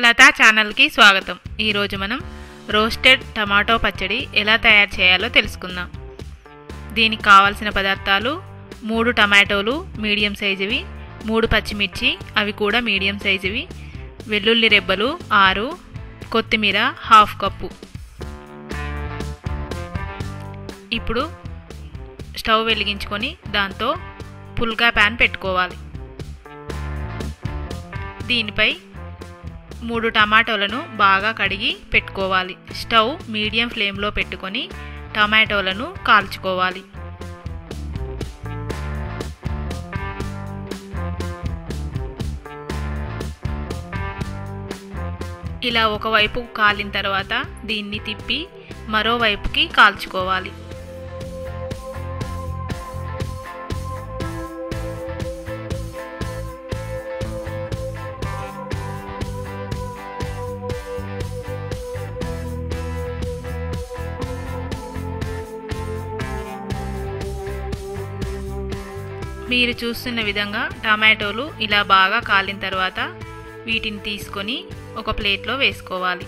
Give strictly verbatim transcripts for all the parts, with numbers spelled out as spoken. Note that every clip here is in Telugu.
లతా ఛానల్కి స్వాగతం। ఈరోజు మనం రోస్టెడ్ టమాటో పచ్చడి ఎలా తయారు చేయాలో తెలుసుకుందాం। దీనికి కావాల్సిన పదార్థాలు మూడు టమాటోలు మీడియం సైజువి, మూడు పచ్చిమిర్చి అవి కూడా మీడియం సైజువి, వెల్లుల్లి రెబ్బలు ఆరు, కొత్తిమీర హాఫ్ కప్పు। ఇప్పుడు స్టవ్ వెలిగించుకొని దాంతో పుల్కా ప్యాన్ పెట్టుకోవాలి। దీనిపై మూడు టమాటోలను బాగా కడిగి పెట్టుకోవాలి। స్టవ్ మీడియం ఫ్లేమ్లో పెట్టుకొని టమాటోలను కాల్చుకోవాలి। ఇలా ఒకవైపు కాలిన తర్వాత దీన్ని తిప్పి మరోవైపుకి కాల్చుకోవాలి। మీరు చూస్తున్న విధంగా టమాటోలు ఇలా బాగా కాలిన తర్వాత వీటిని తీసుకొని ఒక ప్లేట్లో వేసుకోవాలి।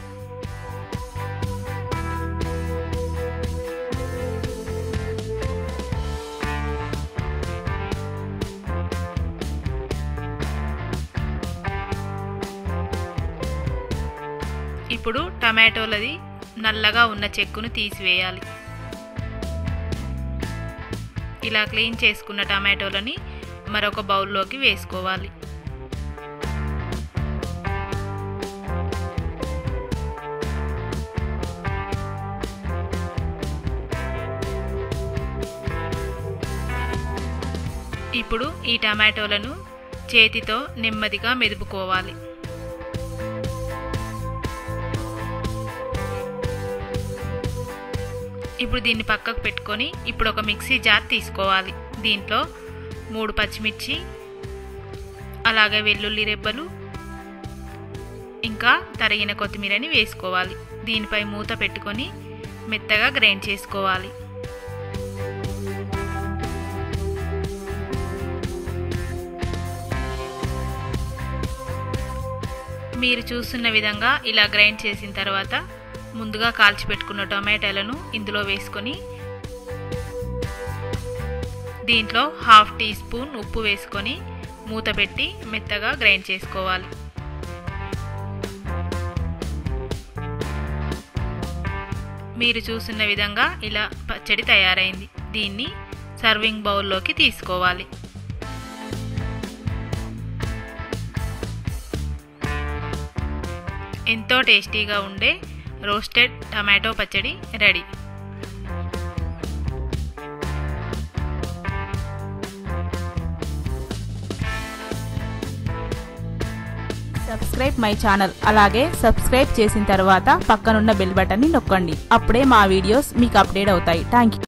ఇప్పుడు టమాటోలది నల్లగా ఉన్న చెక్కును తీసివేయాలి। ఇలా క్లీన్ చేసుకున్న టమాటోలని మరొక బౌల్లోకి వేసుకోవాలి। ఇప్పుడు ఈ టమాటోలను చేతితో నెమ్మదిగా మెదుపుకోవాలి। ఇప్పుడు దీన్ని పక్కకు పెట్టుకొని ఇప్పుడు ఒక మిక్సీ జార్ తీసుకోవాలి। దీంట్లో మూడు పచ్చిమిర్చి అలాగే వెల్లుల్లి రెబ్బలు ఇంకా తరిగిన కొత్తిమీరని వేసుకోవాలి। దీనిపై మూత పెట్టుకొని మెత్తగా గ్రైండ్ చేసుకోవాలి। మీరు చూస్తున్న విధంగా ఇలా గ్రైండ్ చేసిన తర్వాత ముందుగా కాల్చి పెట్టుకున్న టమాటాలను ఇందులో వేసుకొని దీంట్లో హాఫ్ టీ స్పూన్ ఉప్పు వేసుకొని మూత పెట్టి మెత్తగా గ్రైండ్ చేసుకోవాలి। మీరు చూస్తున్న విధంగా ఇలా పచ్చడి తయారైంది। దీన్ని సర్వింగ్ బౌల్లోకి తీసుకోవాలి। ఎంతో టేస్టీగా ఉండే రోస్టెడ్ టమాటో పచ్చడి రెడీ। సబ్స్క్రైబ్ మై ఛానల్, అలాగే సబ్స్క్రైబ్ చేసిన తర్వాత పక్కనున్న బెల్ బటన్ని నొక్కండి। అప్పుడే మా వీడియోస్ మీకు అప్డేట్ అవుతాయి। Thank you.